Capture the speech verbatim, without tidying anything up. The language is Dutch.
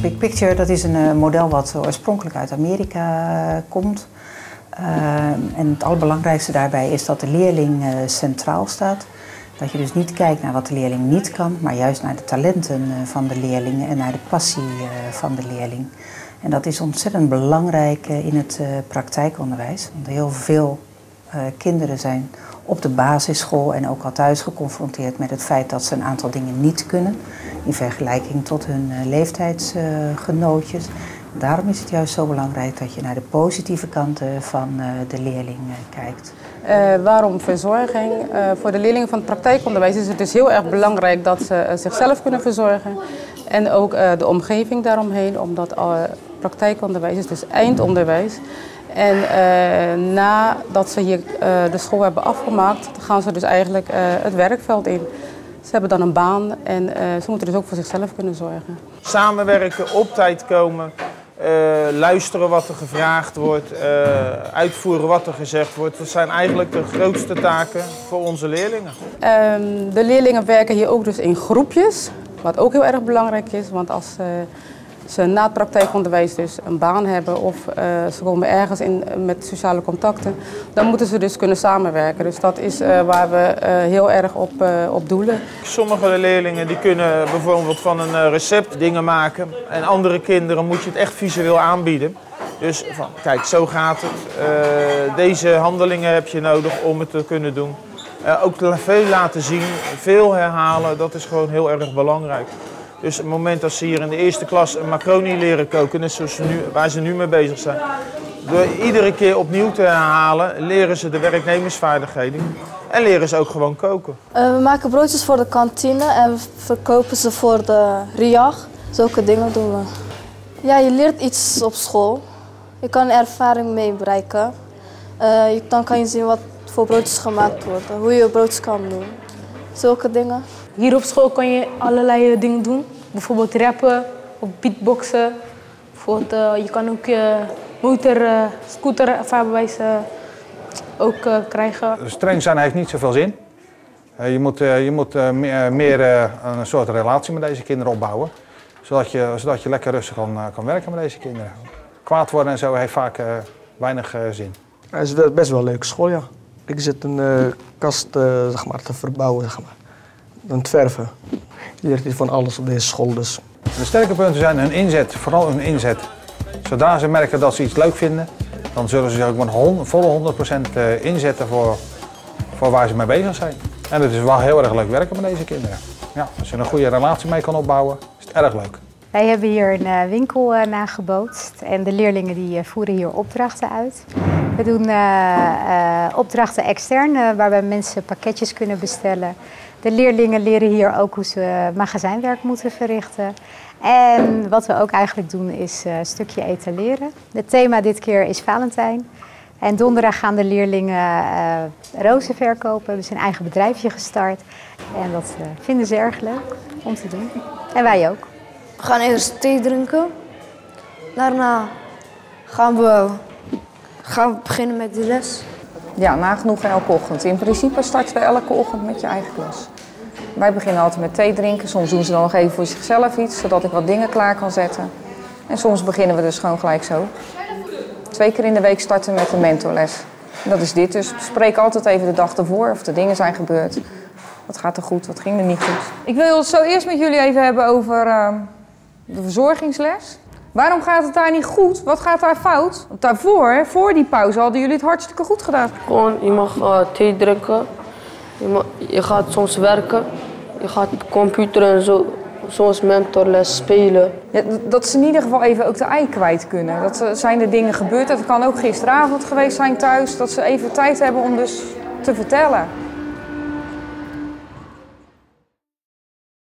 Big Picture, dat is een uh, model wat oorspronkelijk uit Amerika uh, komt. Uh, en het allerbelangrijkste daarbij is dat de leerling uh, centraal staat. Dat je dus niet kijkt naar wat de leerling niet kan, maar juist naar de talenten uh, van de leerlingen en naar de passie uh, van de leerling. En dat is ontzettend belangrijk uh, in het uh, praktijkonderwijs. Want heel veel uh, kinderen zijn op de basisschool en ook al thuis geconfronteerd met het feit dat ze een aantal dingen niet kunnen. In vergelijking tot hun uh, leeftijdsgenootjes. Uh, Daarom is het juist zo belangrijk dat je naar de positieve kanten van uh, de leerling uh, kijkt. Uh, waarom verzorging? Uh, voor de leerlingen van het praktijkonderwijs is het dus heel erg belangrijk dat ze uh, zichzelf kunnen verzorgen. En ook uh, de omgeving daaromheen, omdat uh, praktijkonderwijs is dus eindonderwijs. En uh, nadat ze hier uh, de school hebben afgemaakt, gaan ze dus eigenlijk uh, het werkveld in. Ze hebben dan een baan en uh, ze moeten dus ook voor zichzelf kunnen zorgen. Samenwerken, op tijd komen, uh, luisteren wat er gevraagd wordt, uh, uitvoeren wat er gezegd wordt. Dat zijn eigenlijk de grootste taken voor onze leerlingen. Um, de leerlingen werken hier ook dus in groepjes, wat ook heel erg belangrijk is. Want als uh, ze na het praktijkonderwijs dus een baan hebben of uh, ze komen ergens in met sociale contacten, dan moeten ze dus kunnen samenwerken. Dus dat is uh, waar we uh, heel erg op, uh, op doelen. Sommige leerlingen die kunnen bijvoorbeeld van een recept dingen maken en andere kinderen moet je het echt visueel aanbieden. Dus van, kijk, zo gaat het. Uh, deze handelingen heb je nodig om het te kunnen doen. Uh, ook veel laten zien, veel herhalen, dat is gewoon heel erg belangrijk. Dus op het moment dat ze hier in de eerste klas een macaroni leren koken, net zoals ze nu, waar ze nu mee bezig zijn, door iedere keer opnieuw te herhalen, leren ze de werknemersvaardigheden en leren ze ook gewoon koken. Uh, we maken broodjes voor de kantine en we verkopen ze voor de riach. Zulke dingen doen we. Ja, je leert iets op school. Je kan ervaring mee bereiken. Uh, dan kan je zien wat voor broodjes gemaakt worden, hoe je broodjes kan doen. Zulke dingen. Hier op school kan je allerlei dingen doen. Bijvoorbeeld rappen of beatboxen. Bijvoorbeeld, uh, je kan ook je motor, uh, scooter, vaarbewijs uh, ook uh, krijgen. Streng zijn heeft niet zoveel zin. Uh, je moet, uh, je moet uh, meer, meer uh, een soort relatie met deze kinderen opbouwen. Zodat je, zodat je lekker rustig kan, uh, kan werken met deze kinderen. Kwaad worden en zo heeft vaak uh, weinig uh, zin. Het is best wel een leuke school, ja. Ik zit een uh, kast uh, zeg maar, te verbouwen, zeg maar. Aan het verven. Je leert hier van alles op deze school dus. De sterke punten zijn hun inzet, vooral hun inzet. Zodra ze merken dat ze iets leuk vinden, dan zullen ze zich ook met een volle honderd procent inzetten voor, voor waar ze mee bezig zijn. En het is wel heel erg leuk werken met deze kinderen. Ja, als je een goede relatie mee kan opbouwen, is het erg leuk. Wij hebben hier een winkel nagebootst en de leerlingen die voeren hier opdrachten uit. We doen uh, uh, opdrachten extern, uh, waarbij mensen pakketjes kunnen bestellen. De leerlingen leren hier ook hoe ze magazijnwerk moeten verrichten. En wat we ook eigenlijk doen is uh, een stukje etaleren. Het thema dit keer is Valentijn. En donderdag gaan de leerlingen uh, rozen verkopen. We hebben een eigen bedrijfje gestart. En dat uh, vinden ze erg leuk om te doen. En wij ook. We gaan eerst thee drinken. Daarna gaan we, gaan we beginnen met de les. Ja, nagenoeg elke ochtend. In principe starten we elke ochtend met je eigen klas. Wij beginnen altijd met thee drinken. Soms doen ze dan nog even voor zichzelf iets, zodat ik wat dingen klaar kan zetten. En soms beginnen we dus gewoon gelijk zo. Twee keer in de week starten we met een mentorles. En dat is dit dus. We spreken altijd even de dag ervoor of er dingen zijn gebeurd. Wat gaat er goed, wat ging er niet goed. Ik wil het zo eerst met jullie even hebben over uh, de verzorgingsles. Waarom gaat het daar niet goed? Wat gaat daar fout? Want daarvoor, voor die pauze, hadden jullie het hartstikke goed gedaan. Gewoon, je mag uh, thee drinken. Je, mag, je gaat soms werken. Je gaat computer en zo, soms mentorles spelen. Ja, dat ze in ieder geval even ook de ei kwijt kunnen. Dat zijn er dingen gebeurd. Het kan ook gisteravond geweest zijn thuis. Dat ze even tijd hebben om dus te vertellen.